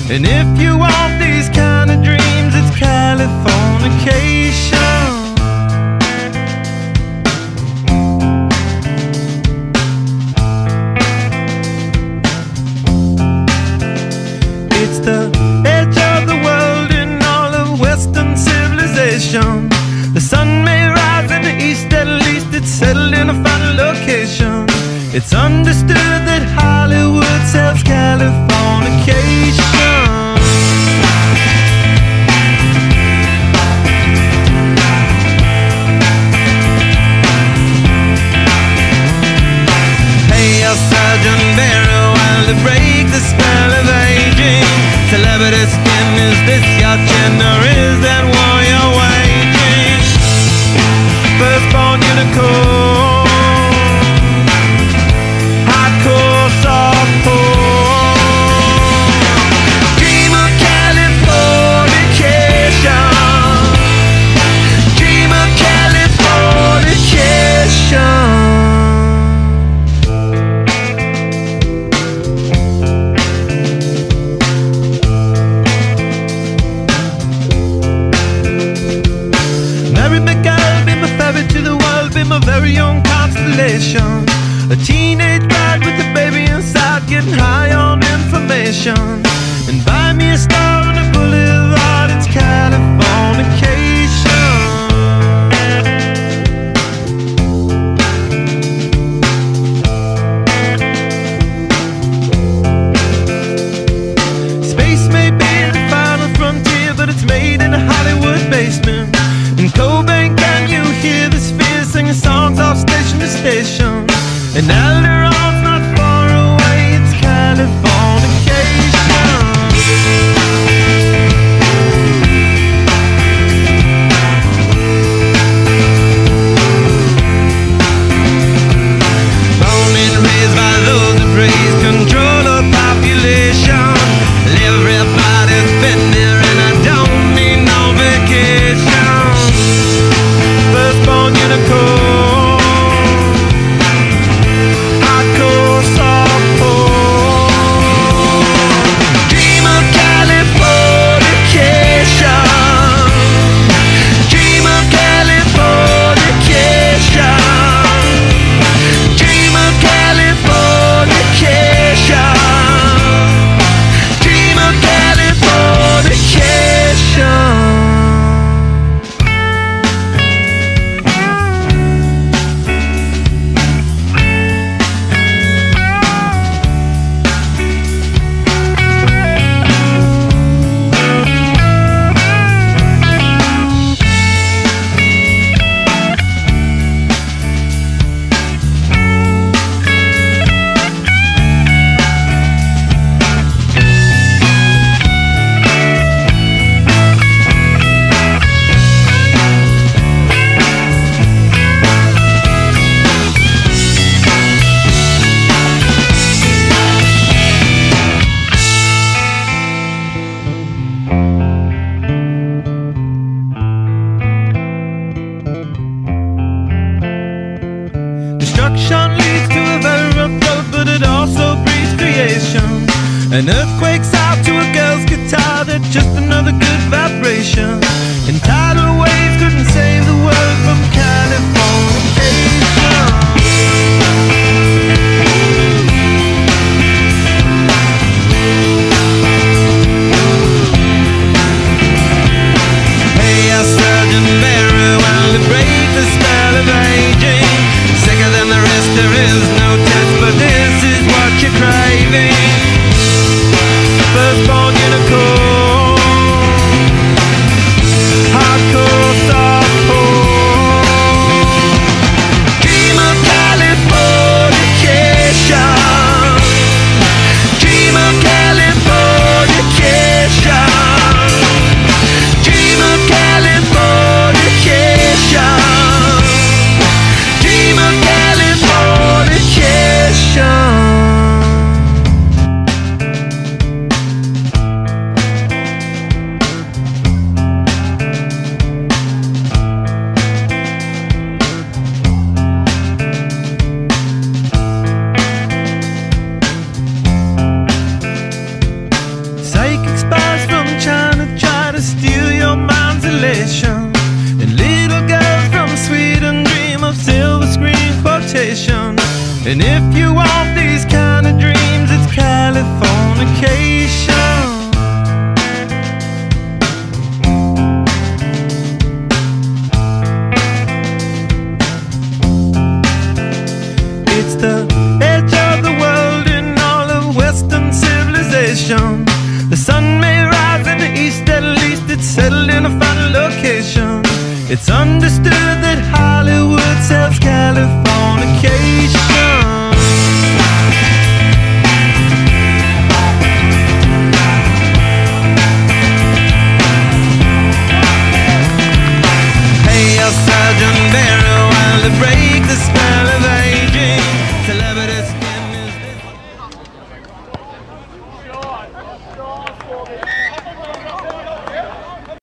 And if you want these kind of dreams, it's Californication. It's the edge of the world in all of Western civilization. The sun may rise in the east, at least it's settled in a final location. It's understood that Hollywood sells Californication. Hey, your Sergeant Barrow, while to break the spell of aging. Celebrity skin, is this your chin, or is that war you're waging? Firstborn unicorn, hardcore softcore. Dream of Californication. Dream of Californication. To the world, be my very own constellation. A teenage bride with a baby inside, getting high on information. And buy me a star on a boulevard, it's Californication. Space may be the final frontier, but it's made in a Hollywood basement. In Cobain, can you hear the spheres singing songs off station to station? And Alderon's not far away, it's Californication. Born and raised by those who praise control of population. Everybody's been there and I don't need no vacation. Firstborn unicorn, hardcore softcore. Dream of Californication. Dream of Californication. Dream of Californication. Dream of Californication. Destruction leads to a very rough road, but it also breeds creation. An earthquake's out to a girl's guitar, that's just another good vibration. And tidal waves couldn't save the world from Californication. Hey, your Sergeant Barrow, while to break the spell of aging. Sicker than the rest, there is no test, but this is what you're craving. Firstborn unicorn, hardcore. It's understood that